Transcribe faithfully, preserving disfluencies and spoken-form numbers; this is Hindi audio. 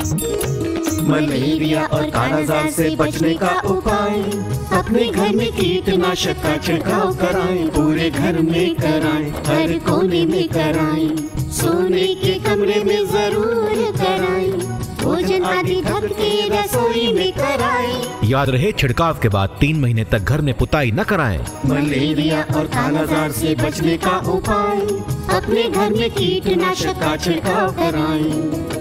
मलेरिया और कालाजार से बचने का उपाय, अपने घर में कीटनाशक का छिड़काव कराएं, पूरे घर में कराएं, हर कोने में कराएं, सोने के कमरे में जरूर कराएं, भोजन आदि ढक के रसोई में कराएं। याद रहे, छिड़काव के बाद तीन महीने तक घर में पुताई न कराएं। मलेरिया और कालाजार से बचने का उपाय, अपने घर में कीटनाशक का छिड़काव कराएं।